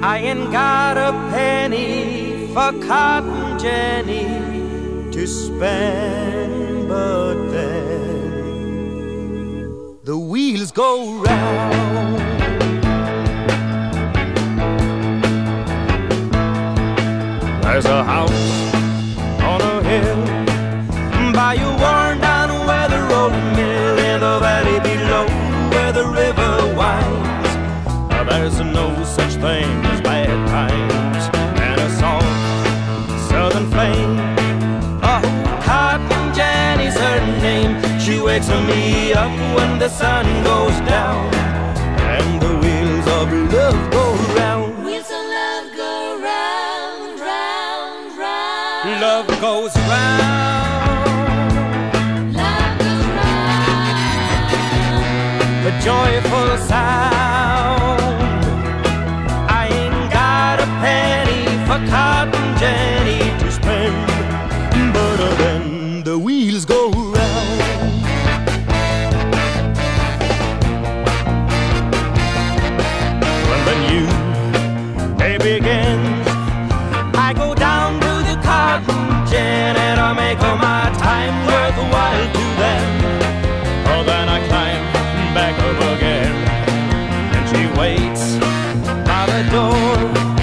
I ain't got a penny for cotton Jenny to spend, but then the wheels go round. There's a house on a hill by a worn-down, weather-rolled mill in the valley below where the river winds. There's no such thing as bad times, and a soft southern flame. Oh, Cotton Jenny's her name. She wakes me up when the sun goes down, and the wheels of love go round. Wheels of love go round, round, round. Love goes round. Love goes round. A joyful sound. Cotton Jenny to spend, but then the wheels go round. When the new day begins, I go down to the cotton gin and I make all my time worthwhile to them. Oh, then I climb back up again, and she waits by the door.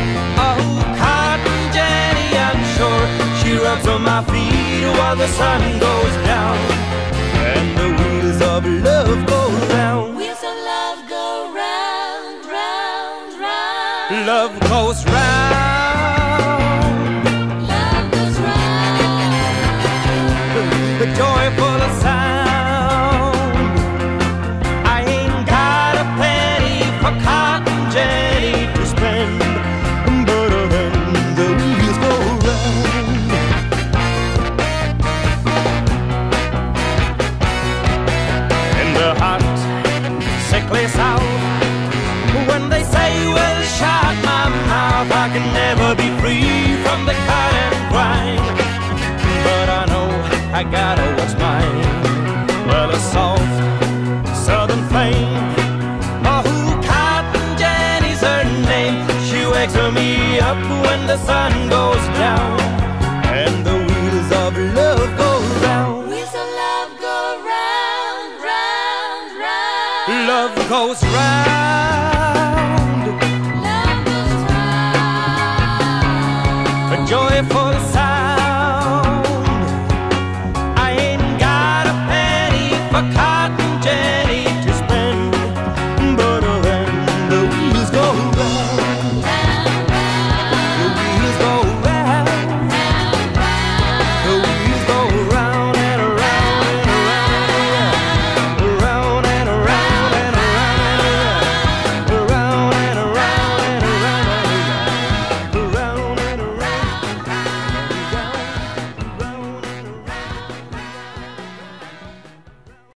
She rubs on my feet while the sun goes down, and the wheels of love go round. Wheels of love go round, round, round. Love goes round.